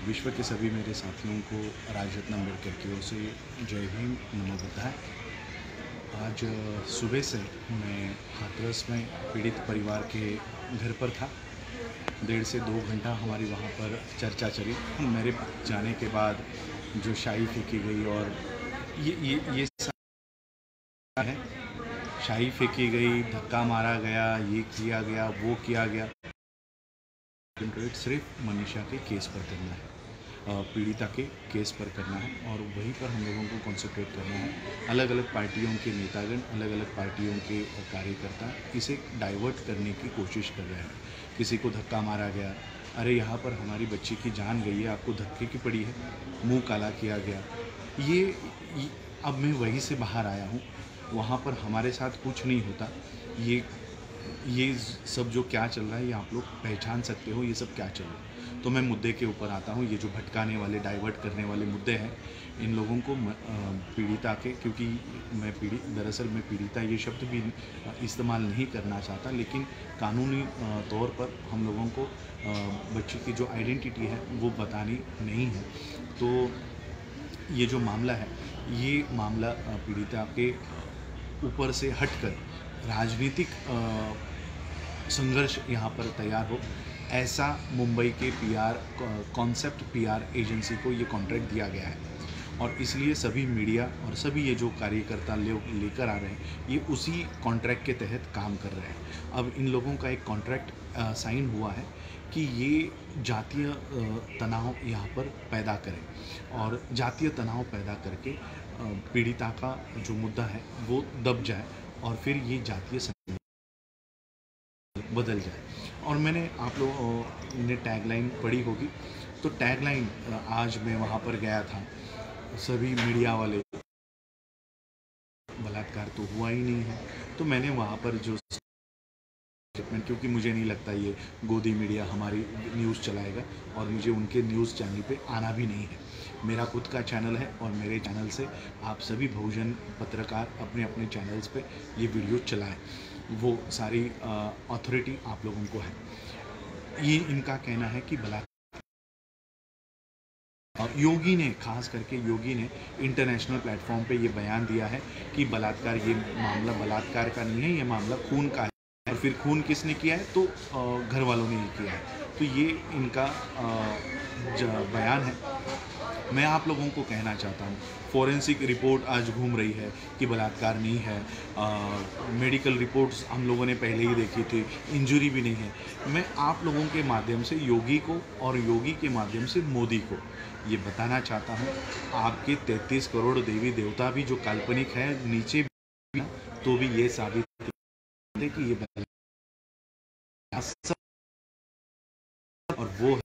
विश्व के सभी मेरे साथियों को राजरत्न अम्बेडकर की ओर से जय भीम, नमो बुद्धाय। आज सुबह से मैं हाथरस में पीड़ित परिवार के घर पर था। 1.5 से 2 घंटा हमारी वहाँ पर चर्चा चली। मेरे जाने के बाद जो शाई फेंकी गई और ये सब है, शाई फेंकी गई, धक्का मारा गया, ये किया गया, वो किया गया। सिर्फ मनीषा के केस पर करना है, पीड़िता के केस पर करना है और वहीं पर हम लोगों को कॉन्सेंट्रेट करना है। अलग अलग पार्टियों के नेतागण, अलग अलग पार्टियों के कार्यकर्ता इसे डाइवर्ट करने की कोशिश कर रहे हैं। किसी को धक्का मारा गया, अरे यहाँ पर हमारी बच्ची की जान गई है, आपको धक्के की पड़ी है, मुंह काला किया गया। ये अब मैं वहीं से बाहर आया हूँ, वहाँ पर हमारे साथ कुछ नहीं होता। ये सब जो क्या चल रहा है ये आप लोग पहचान सकते हो, ये सब क्या चल रहा है। तो मैं मुद्दे के ऊपर आता हूँ। ये जो भटकाने वाले, डाइवर्ट करने वाले मुद्दे हैं, इन लोगों को पीड़िता के, क्योंकि दरअसल मैं पीड़िता ये शब्द भी इस्तेमाल नहीं करना चाहता, लेकिन कानूनी तौर पर हम लोगों को बच्ची की जो आइडेंटिटी है वो बतानी नहीं है। तो ये जो मामला है, ये मामला पीड़िता के ऊपर से हटकर राजनीतिक संघर्ष यहाँ पर तैयार हो, ऐसा मुंबई के कॉन्सेप्ट पीआर एजेंसी को ये कॉन्ट्रैक्ट दिया गया है। और इसलिए सभी मीडिया और सभी ये जो कार्यकर्ता लेकर आ रहे हैं, ये उसी कॉन्ट्रैक्ट के तहत काम कर रहे हैं। अब इन लोगों का एक कॉन्ट्रैक्ट साइन हुआ है कि ये जातीय तनाव यहाँ पर पैदा करें और जातीय तनाव पैदा करके पीड़िता का जो मुद्दा है वो दब जाए और फिर ये जातीय बदल जाए। और मैंने, आप लोगों ने टैगलाइन पढ़ी होगी, तो टैगलाइन आज मैं वहाँ पर गया था, सभी मीडिया वाले, बलात्कार तो हुआ ही नहीं है। तो मैंने वहाँ पर जो स्टेटमेंट, क्योंकि मुझे नहीं लगता ये गोदी मीडिया हमारी न्यूज़ चलाएगा और मुझे उनके न्यूज़ चैनल पे आना भी नहीं है। मेरा खुद का चैनल है और मेरे चैनल से आप सभी बहुजन पत्रकार अपने अपने चैनल्स पे ये वीडियो चलाएं। वो सारी अथॉरिटी आप लोगों को है। ये इनका कहना है कि योगी ने, खास करके योगी ने इंटरनेशनल प्लेटफॉर्म पे ये बयान दिया है कि बलात्कार, ये मामला बलात्कार का नहीं है, ये मामला खून का है। और फिर खून किसने किया है? तो घर वालों ने ही किया है। तो ये इनका बयान है। मैं आप लोगों को कहना चाहता हूँ, फॉरेंसिक रिपोर्ट आज घूम रही है कि बलात्कार नहीं है, मेडिकल रिपोर्ट्स हम लोगों ने पहले ही देखी थी, इंजरी भी नहीं है। मैं आप लोगों के माध्यम से योगी को और योगी के माध्यम से मोदी को ये बताना चाहता हूँ, आपके 33 करोड़ देवी देवता भी जो काल्पनिक है नीचे भी, तो भी ये साबित है कि ये और वो